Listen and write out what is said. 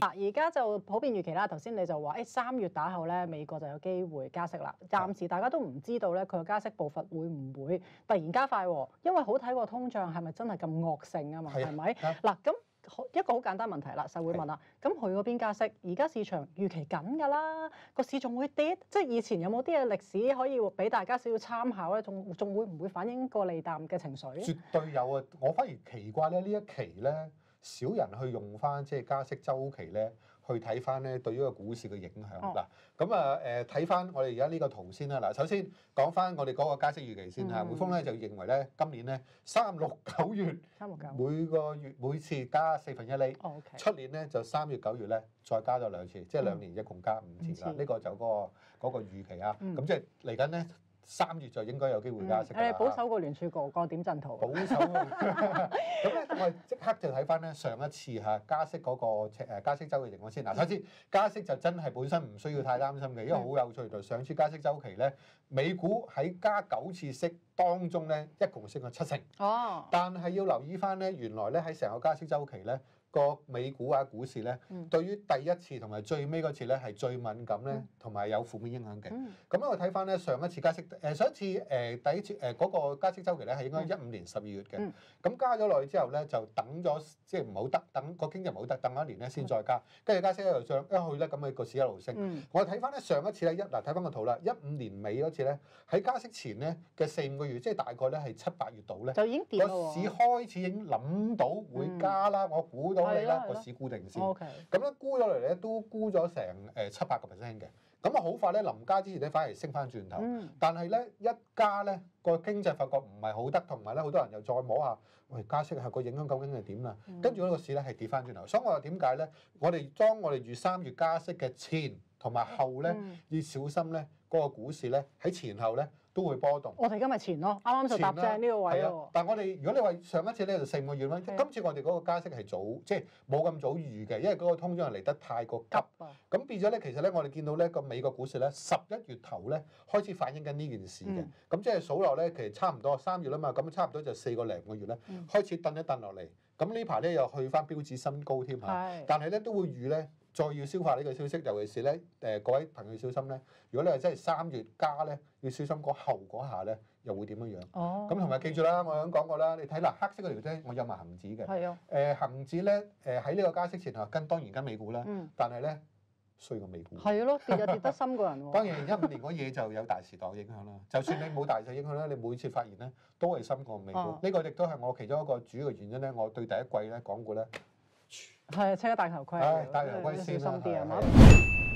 嗱，而家就普遍預期啦。頭先你就話，3月打後咧，美國就有機會加息啦。暫時大家都唔知道咧，佢嘅加息步伐會唔會突然加快喎？因為好睇個通脹係咪真係咁惡性啊嘛？係咪？嗱，咁一個好簡單問題啦，就會問啦。咁佢嗰邊加息，而家市場預期緊㗎啦，個市仲會跌？即係以前有冇啲嘅歷史可以俾大家少少參考咧？仲會唔會反映個利淡嘅情緒？ 絕對有啊！我反而奇怪咧，呢一期咧少人去用翻即係加息週期咧，去睇翻咧對於個股市嘅影響嗱。咁睇翻我哋而家呢個圖先啦。嗱，首先講翻我哋嗰個加息預期先嚇。匯豐咧就認為咧今年咧3、6、9月每個月每次加1/4厘。出年咧就3月、9月咧再加咗2次，即係2年一共加5次啦。呢個就嗰個預期啊。咁即係嚟緊咧。3月就應該有機會加息㗎啦。 保守過聯儲局個點陣圖。 保守。咁咧，我哋即刻就睇翻咧上一次嚇加息嗰個加息週嘅情況先。嗱，首先加息就真係本身唔需要太擔心嘅，因為好有趣。就上次加息週期咧，美股喺加9次息當中咧，一共升咗70%。但係要留意翻咧，原來咧喺成個加息週期咧，個美股啊股市咧，對於第一次同埋最尾嗰次咧係最敏感咧，同埋有負面影響嘅。咁我睇翻咧上一次加息，上一次第一次嗰個加息週期咧係應該15年12月嘅。咁加咗落去之後咧，就等咗即係唔好得，等個經濟唔好得，等一年咧先再加。跟住加息一路漲，一去咧咁個市一路升。我睇翻咧上一次咧嗱睇翻個圖啦，15年尾嗰次咧喺加息前咧嘅4、5個月，即係大概咧係7、8月度咧， 就已經跌個市開始已經諗到會加啦，我估到你啦，個市固定先。咁咧沽咗嚟咧都沽咗成7、8%嘅。咁啊好快咧，臨加之前咧反而升翻轉頭。但係咧一加咧個經濟發覺唔係好得，同埋咧好多人又再摸下，喂加息係個影響究竟係點啦？跟住呢個市咧係跌翻轉頭。所以我話點解咧？我哋預3月加息嘅前同埋後咧，要小心咧嗰個股市咧喺前後咧都會波動。 我哋今日前咯，啱啱就搭正呢個位咯。 但係我哋如果你話上一次咧就4、5個月啦，今次我哋嗰個加息係早，即係冇咁早預嘅，因為嗰個通脹係嚟得太過急。咁變咗咧，其實咧我哋見到咧個美國股市咧11月頭咧開始反映緊呢件事嘅。咁即係數落咧，其實差唔多3月啦嘛，咁差唔多就4個零個月咧開始蹬一蹬落嚟。咁呢排咧又去翻標指新高添嚇。但係咧都會預咧。再要消化呢個消息，尤其是咧各位朋友小心咧。如果你係真係3月加咧，要小心嗰後嗰下咧，又會點樣樣？咁同埋記住啦，我有講過啦，你睇嗱黑色嗰條咧，我有埋恆指嘅。恆指咧喺呢個加息前後當然跟美股啦，但係咧衰過美股。 係咯，跌就跌得深過人喎。 當然15年嗰嘢就有大時代影響啦。就算你冇大勢影響咧，你每次發現咧都係深過美股。呢個亦都係我其中一個主要嘅原因咧。我對第一季咧港股咧。 係，車一戴頭盔。 戴頭盔先啦。 小心啲啊！